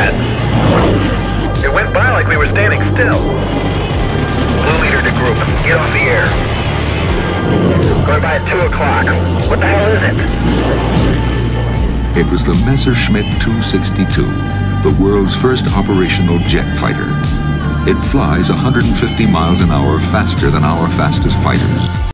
that? It went by like we were standing still. Blue leader to group. Get off the air. Going by at 2 o'clock. What the hell is it? It was the Messerschmitt 262, the world's first operational jet fighter. It flies 150 miles an hour faster than our fastest fighters.